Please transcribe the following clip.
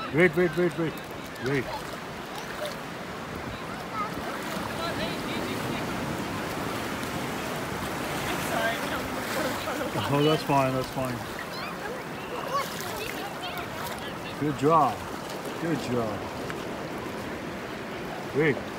Wait, wait, wait, wait. Wait. Oh, that's fine, that's fine. Good job. Good job. Wait.